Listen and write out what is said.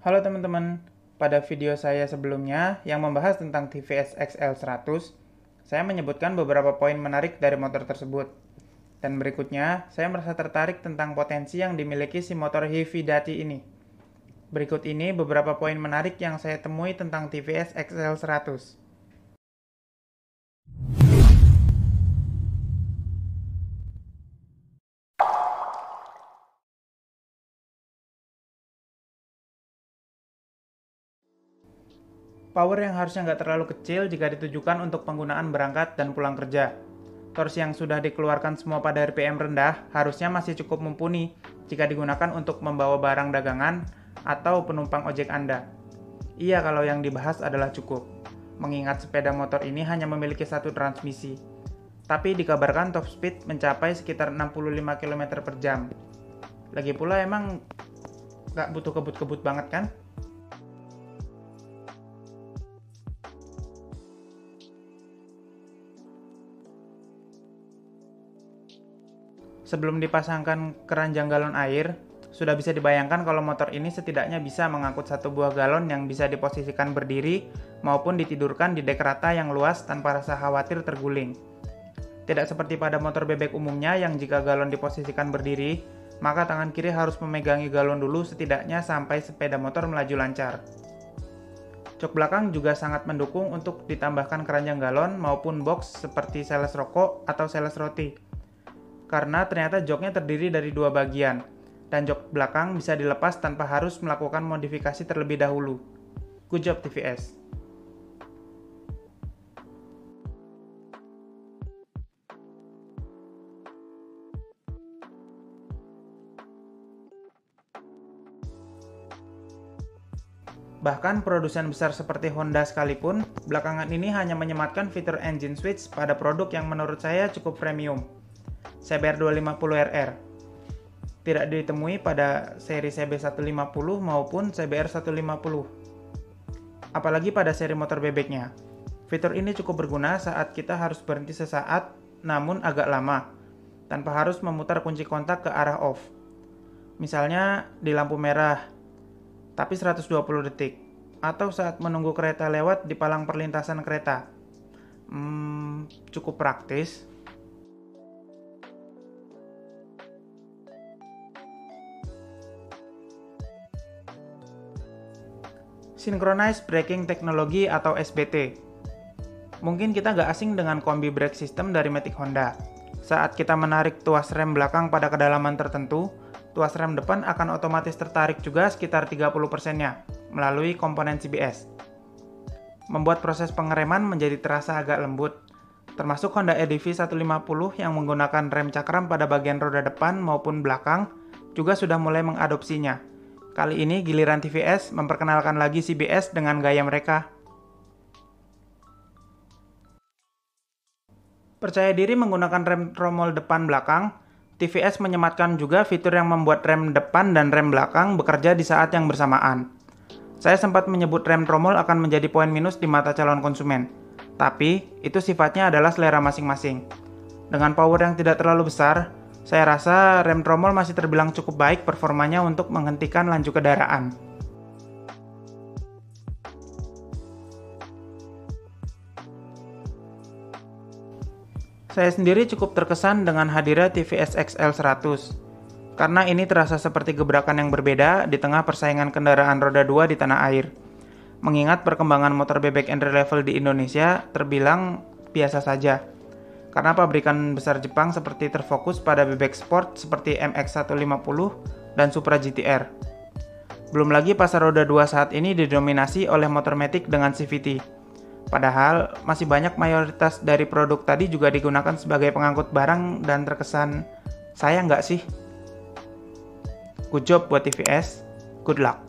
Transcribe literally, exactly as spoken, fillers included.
Halo teman-teman, pada video saya sebelumnya yang membahas tentang T V S X L seratus, saya menyebutkan beberapa poin menarik dari motor tersebut. Dan berikutnya, saya merasa tertarik tentang potensi yang dimiliki si motor heavy duty ini. Berikut ini beberapa poin menarik yang saya temui tentang T V S X L seratus. Power yang harusnya nggak terlalu kecil jika ditujukan untuk penggunaan berangkat dan pulang kerja. Torsi yang sudah dikeluarkan semua pada R P M rendah harusnya masih cukup mumpuni jika digunakan untuk membawa barang dagangan atau penumpang ojek Anda. Iya, kalau yang dibahas adalah cukup, mengingat sepeda motor ini hanya memiliki satu transmisi. Tapi dikabarkan top speed mencapai sekitar enam puluh lima kilometer per jam. Lagi pula emang nggak butuh kebut-kebut banget kan? Sebelum dipasangkan keranjang galon air, sudah bisa dibayangkan kalau motor ini setidaknya bisa mengangkut satu buah galon yang bisa diposisikan berdiri maupun ditidurkan di dek rata yang luas tanpa rasa khawatir terguling. Tidak seperti pada motor bebek umumnya yang jika galon diposisikan berdiri, maka tangan kiri harus memegangi galon dulu setidaknya sampai sepeda motor melaju lancar. Jok belakang juga sangat mendukung untuk ditambahkan keranjang galon maupun box seperti sales rokok atau sales roti. Karena ternyata joknya terdiri dari dua bagian, dan jok belakang bisa dilepas tanpa harus melakukan modifikasi terlebih dahulu. Good job T V S! Bahkan produsen besar seperti Honda sekalipun, belakangan ini hanya menyematkan fitur engine switch pada produk yang menurut saya cukup premium, C B R dua lima nol R R. Tidak ditemui pada seri C B seratus lima puluh maupun C B R seratus lima puluh. Apalagi pada seri motor bebeknya. Fitur ini cukup berguna saat kita harus berhenti sesaat, namun agak lama, tanpa harus memutar kunci kontak ke arah off. Misalnya di lampu merah, tapi seratus dua puluh detik, atau saat menunggu kereta lewat di palang perlintasan kereta. Hmm, cukup praktis. Synchronized Braking Technology atau S B T. Mungkin kita nggak asing dengan kombi brake system dari Matic Honda. Saat kita menarik tuas rem belakang pada kedalaman tertentu, tuas rem depan akan otomatis tertarik juga sekitar tiga puluh persen-nya melalui komponen C B S. Membuat proses pengereman menjadi terasa agak lembut. Termasuk Honda E D V seratus lima puluh yang menggunakan rem cakram pada bagian roda depan maupun belakang juga sudah mulai mengadopsinya. Kali ini giliran T V S memperkenalkan lagi C B S dengan gaya mereka. Percaya diri menggunakan rem tromol depan belakang, T V S menyematkan juga fitur yang membuat rem depan dan rem belakang bekerja di saat yang bersamaan. Saya sempat menyebut rem tromol akan menjadi poin minus di mata calon konsumen, tapi itu sifatnya adalah selera masing-masing. Dengan power yang tidak terlalu besar, saya rasa rem tromol masih terbilang cukup baik performanya untuk menghentikan laju kendaraan. Saya sendiri cukup terkesan dengan hadirnya T V S X L seratus, karena ini terasa seperti gebrakan yang berbeda di tengah persaingan kendaraan roda dua di tanah air. Mengingat perkembangan motor bebek entry level di Indonesia terbilang biasa saja, karena pabrikan besar Jepang seperti terfokus pada bebek sport seperti M X seratus lima puluh dan Supra G T R. Belum lagi pasar roda dua saat ini didominasi oleh motor Matic dengan C V T. Padahal masih banyak mayoritas dari produk tadi juga digunakan sebagai pengangkut barang dan terkesan sayang nggak sih? Good job buat T V S, good luck!